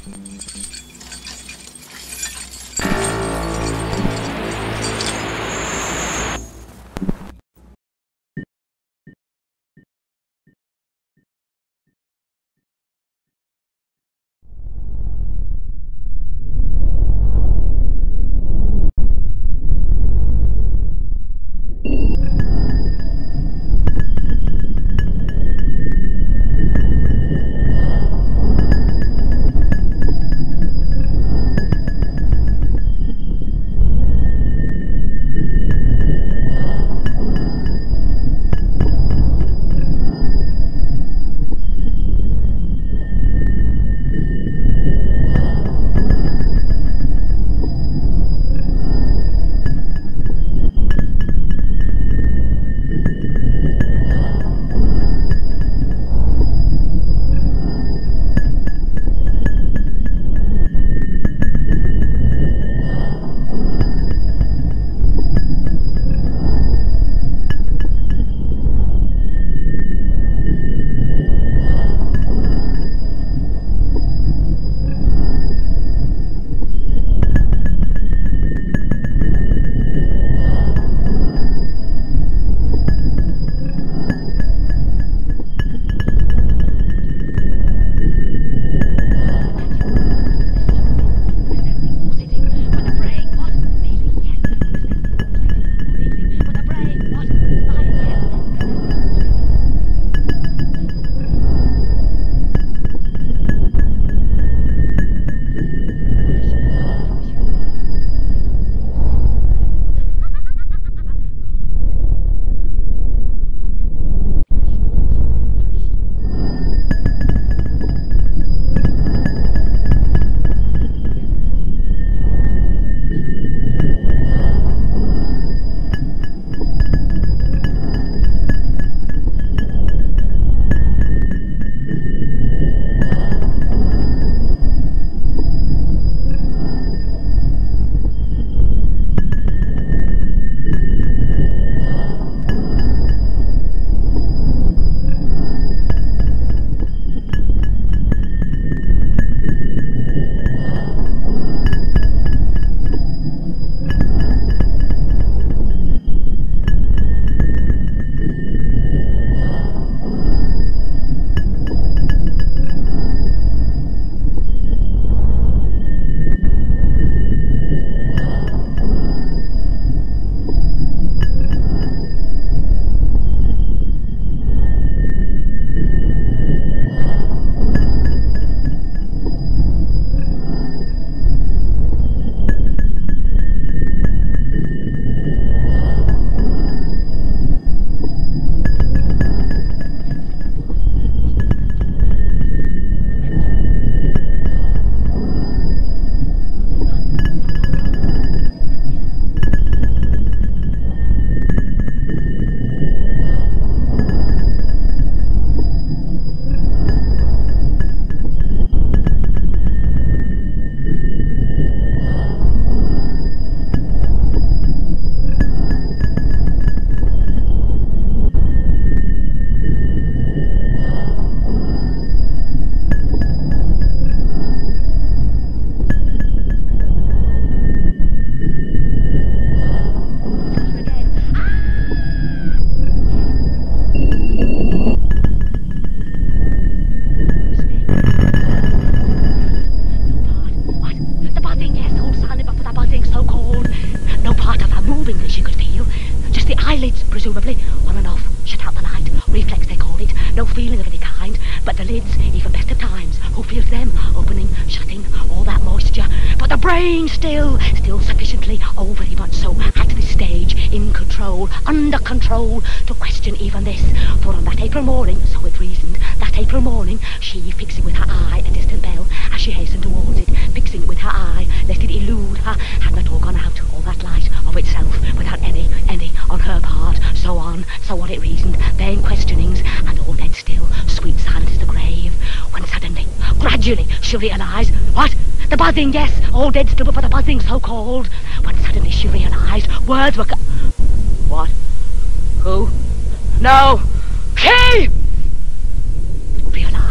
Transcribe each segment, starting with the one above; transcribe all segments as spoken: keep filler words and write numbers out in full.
presumably, on and off, shut out the light, reflex they call it, no feeling of any kind, but the lids, even best of times, who feels them, opening, shutting, all that moisture, but the brain still, still sufficiently, oh very much so, at this stage, in control, under control, to question even this, for on that April morning, so it reasoned, that April morning, she fixing with her eye a distant bell, as she hastened towards it, fixing it with her eye, lest it elude her, had not all gone out, all that light of itself, without any, any, on her part, so on, so on it reasoned, vain questionings, and all dead still, sweet silent as the grave, when suddenly, gradually, she realised, what? The buzzing, yes, all dead still, but for the buzzing so-called, when suddenly she realised, words were co- What? Who? No! She! Realised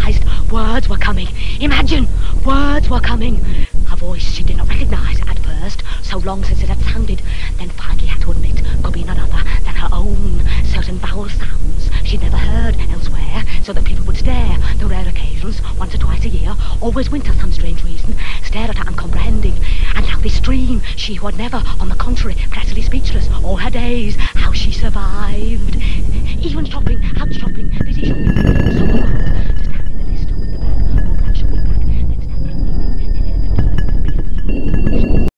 Words were coming. Imagine, words were coming. A voice she did not recognise at first, so long since it had sounded, then finally had to admit could be none other than her own. Certain vowel sounds she'd never heard elsewhere, so that people would stare, the rare occasions, once or twice a year, always winter, some strange reason, stare at her uncomprehending. And now this dream, she who had never, on the contrary, practically speechless all her days, how she survived. Even stopping